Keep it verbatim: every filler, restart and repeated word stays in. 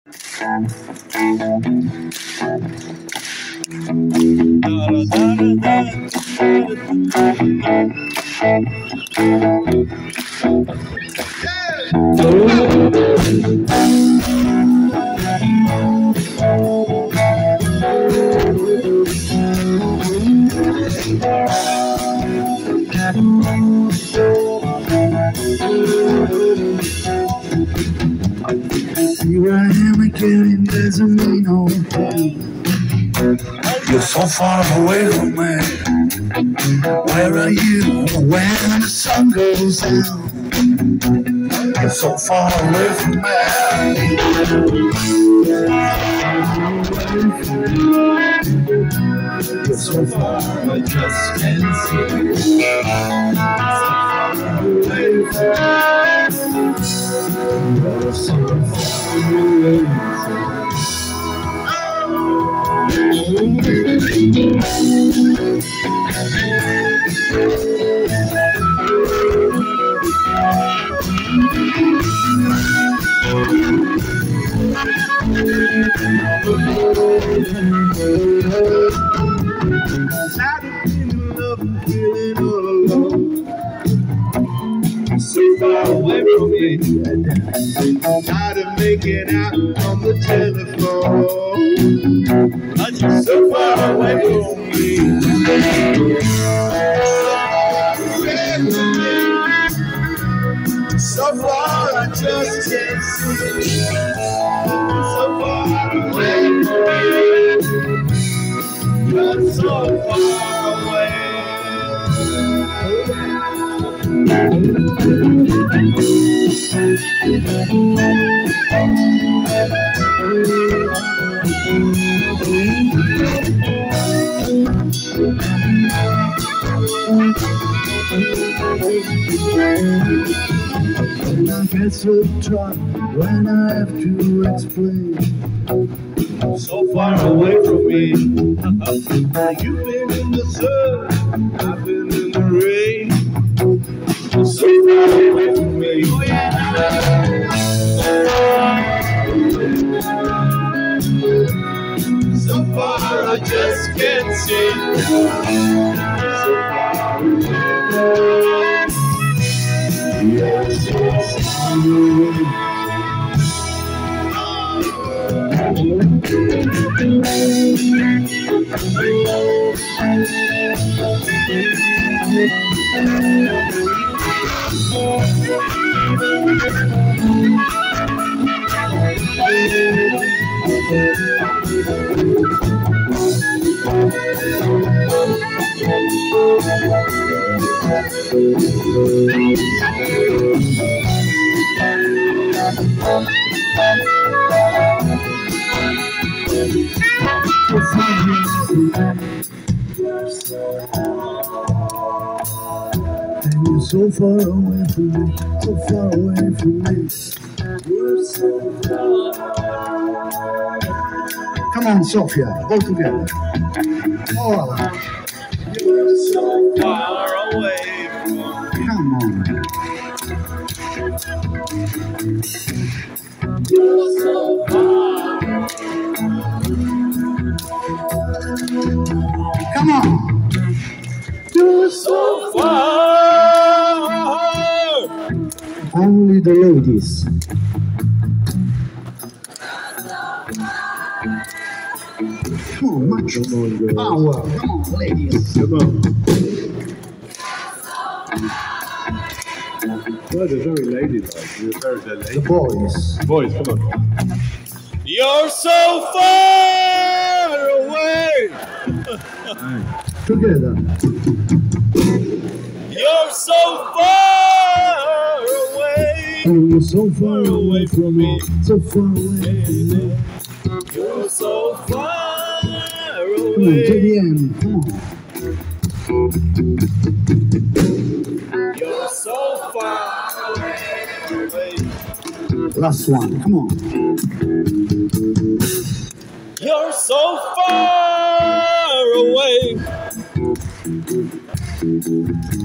Here I am again, doesn't mean no thing. You're so far away from me. Where are you when the sun goes down? You're so far away from me. You're so far, I just can't see you. You're so far away from me. So far away from me, tired of making out on the telephone. You're so far away from me. So far I just can't see. So far away from me. You're so far away. I guess we'll try when I have to explain. So far away from me. You've been in the sun, I've been in the rain. So far away from me. Oh, yeah. So far I just can't see. So far away. You're so far away. And you're so far away from me, so far away from me. You're so far. Come on, Sophia, go together. Oh, you're so far away from me. Come on. You're so far. Come on. You're so far. Only the ladies. Come on, macho. Power. Come on, ladies. Come on. Well, they're very ladylike. You're very, very ladylike. The boys. Boys, come on. You're so far away. Together. You're so far away. Oh, you're so far away from me. So far away. You're so far away. Come on, to the end. Come on. You're so far away. Last one. Come on. You're so far away.